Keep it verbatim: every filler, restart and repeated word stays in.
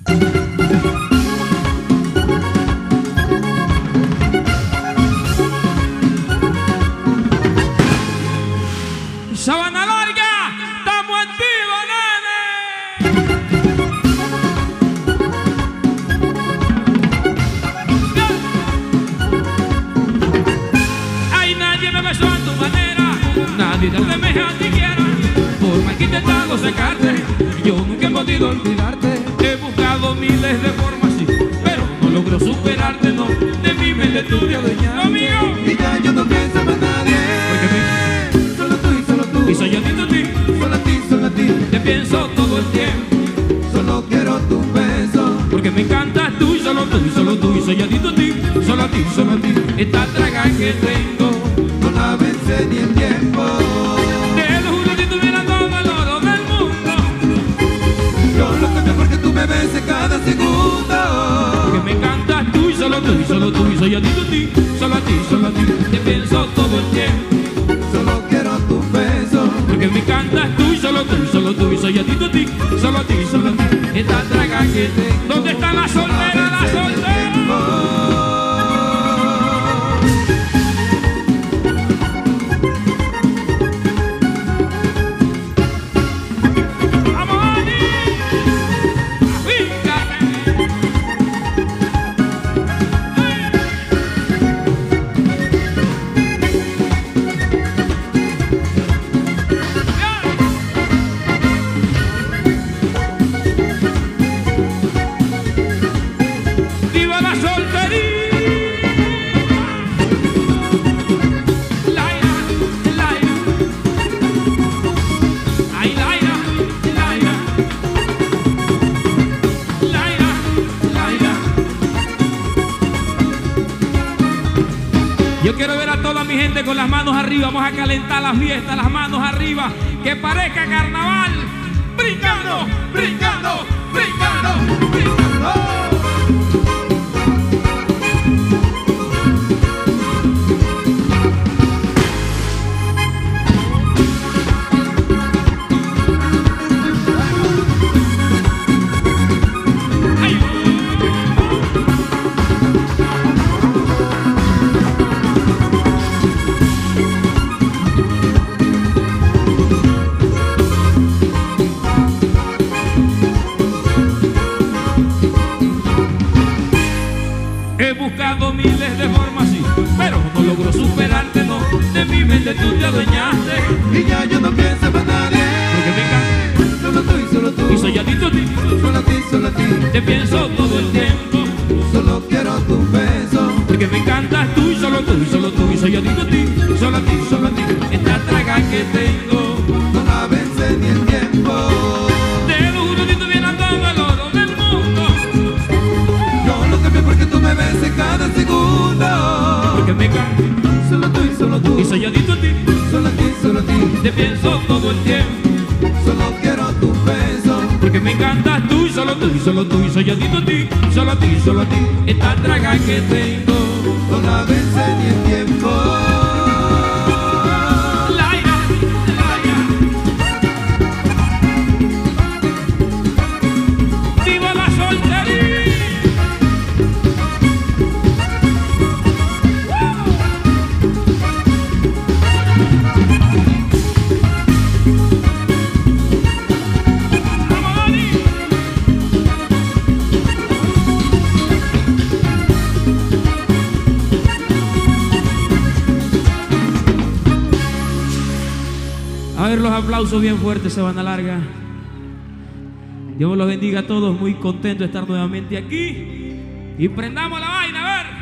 Sabana Larga, estamos activos, nene. Ay, nadie me besó a tu manera, nadie te asemeja ni quiera. Por más que he intentado sacarte, yo nunca he podido olvidarte. He buscado miles de formas, sí, pero no logro superarte, no. De mi mente tú te adueñaste, amigo. Y ya yo no pienso más nadie. Porque me... Solo tú y solo tú. Y soy yo a ti, Solo a ti, solo a ti. te pienso todo el tiempo. Solo quiero tu beso. Porque me encantas tú y solo tú y solo tú. Y soy adicto a ti, solo a ti, solo a ti. Esta traga que tengo No la vence ni el tiempo. te lo juro, si tuviera todo el oro del mundo. Yo lo cambio porque tú me beses cada segundo. Porque me encantas tú y solo tú y solo tú. Y soy adicto a ti, solo a ti, solo a ti. Te pienso todo el tiempo. Solo quiero tu beso. Porque me encantas tú y solo tú y solo tú. Y soy adicto a ti, solo a ti, solo a ti. Esta traga que tengo. ¿Dónde está la soltera, la soltera? Yo quiero ver a toda mi gente con las manos arriba. Vamos a calentar las fiestas, las manos arriba. Que parezca carnaval. Brincando, brincando, brincando, brincando. He buscado miles de formas, sí, pero no logro superarte, no. De mi mente tú te adueñaste. Y ya yo no pienso más nadie. Porque me encanta. Solo tú y solo tú. Y soy adicto a ti. Solo a ti, solo a ti. Te pienso todo el tiempo. Solo quiero tu beso. Porque me encantas tú y solo tú y solo tú. Y soy adicto a ti, solo a ti, solo a ti. Esta traga que tengo No la vence ni el tiempo. te lo juro, si tuviera todo el oro del mundo. Yo lo cambio porque tú me beses cada segundo. Porque me encanta. Solo tú y solo tú. Y soy adicto a ti. Solo a ti, solo a ti. Te pienso todo el tiempo. Solo quiero tu beso. Porque me encantas tú y solo tú y solo tú. Y soy adicto a ti, solo a ti, solo a ti. Esta traga que tengo No la vence ni el tiempo. Laira, Laira. ¡Viva la soltería! A ver los aplausos bien fuertes, Sabana Larga. Dios los bendiga a todos, muy contento de estar nuevamente aquí. Y prendamos la vaina, a ver.